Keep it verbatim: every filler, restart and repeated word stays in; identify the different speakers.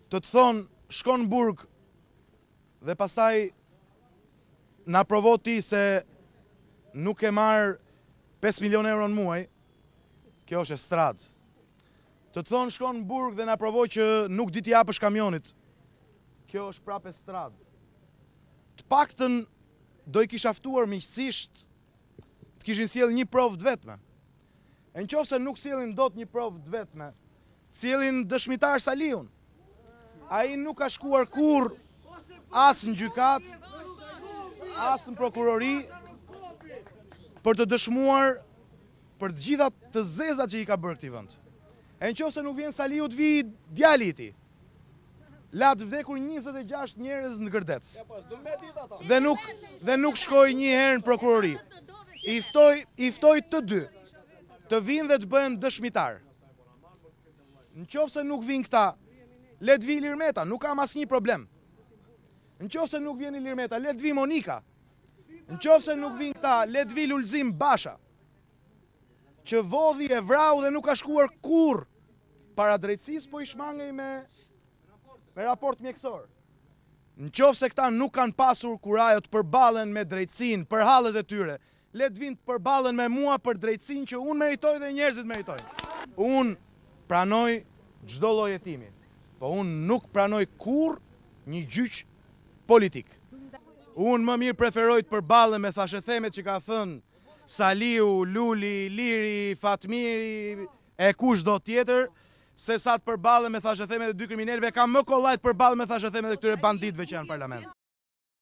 Speaker 1: të të thonë shkon në burg dhe pastaj na provo ti se nuk e marrë pesë milion euro në muaj, kjo është estradë. Të të thonë shkon në burg dhe na provo që nuk di t'i japësh kamionit, kjo është prapë estradë. Të paktën do i kisha ftuar miqësisht të kishin sjellë një provë të vetme. E në qoftë se nuk sjellin dot një provë të vetme, sjellin dëshmitar Saliun. Ai nuk ka shkuar kur as në gjykat, as në prokurori për të dëshmuar për të gjitha të zezat që i ka bërë këtij vend. E në qoftë se nuk vjen Saliu të vi djali i tij. La të vdekur njëzet e gjashtë njerëz në Gërdec. Dhe nuk dhe nuk shkoi një herë në prokurori. I ftoi i ftoi të dy të vinë dhe të bëhen dëshmitar. Në qoftë se nuk vinë këta, le të vi Ilir Meta, nuk kam asnjë problem. Në qoftë se nuk vjen Ilir Meta, le të vi Monika. Në qoftë se nuk vinë këta, le të vi Lulzim Basha, që vodhi e vrau dhe nuk ka shkuar kurrë para drejtësisë, po i shmangej me me raport mjekësor. Në qoftë se këta nuk kanë pasur kurajo të përballen me drejtësinë për hallet e tyre, le të vinë të përballen me mua për drejtësinë që unë meritoj dhe njerëzit meritojnë. Unë pranoj çdo lloj hetimi, po unë nuk pranoj kurrë një gjyq politik. Unë më mirë preferoj të përballem me thashethemet që ka thënë Saliu, Luli, Liri, Fatmiri e kushdo tjetër, se sa të përballem me thashethemet e dy kriminalëve, kam më kollaj të përballem me thashethemet e këtyre banditëve që janë në parlament.